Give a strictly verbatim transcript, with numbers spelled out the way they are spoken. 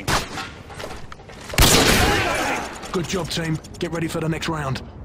Good job, team. Get ready for the next round.